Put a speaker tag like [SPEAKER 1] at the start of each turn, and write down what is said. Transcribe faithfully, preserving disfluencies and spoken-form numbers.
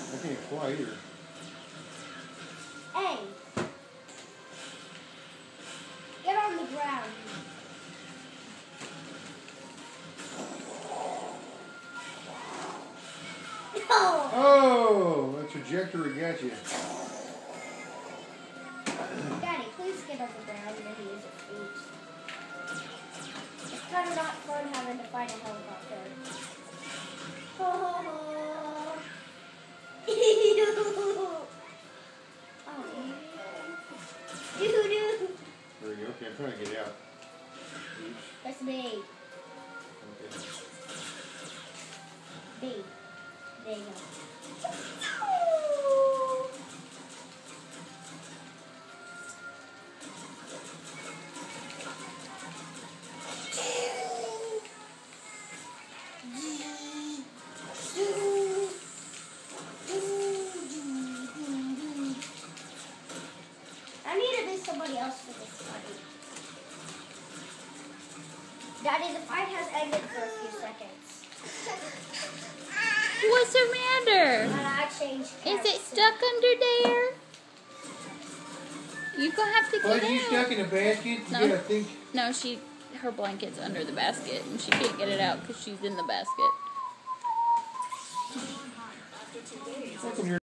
[SPEAKER 1] I can't fly either.
[SPEAKER 2] Hey. Get on the ground. No!
[SPEAKER 1] Oh, that trajectory got you.
[SPEAKER 2] Daddy, please get on the ground and use your feet. It's kind of not fun having to find a helicopter. Oh. Doo-doo.
[SPEAKER 1] There you go. Okay, I'm trying to get out. Oops.
[SPEAKER 2] That's me.
[SPEAKER 1] Okay.
[SPEAKER 2] B. There you go. I need to be somebody else for this fight. Daddy, the fight has ended for a few seconds.
[SPEAKER 3] What's the matter?
[SPEAKER 2] And I changed
[SPEAKER 3] Is it
[SPEAKER 2] characters.
[SPEAKER 3] stuck under there? You're gonna have to
[SPEAKER 1] Well,
[SPEAKER 3] get
[SPEAKER 1] you
[SPEAKER 3] out.
[SPEAKER 1] stuck in a basket?
[SPEAKER 3] No.
[SPEAKER 1] Yeah, I think.
[SPEAKER 3] No, she, her blanket's under the basket, and she can't get it out because she's in the basket.
[SPEAKER 1] How come you're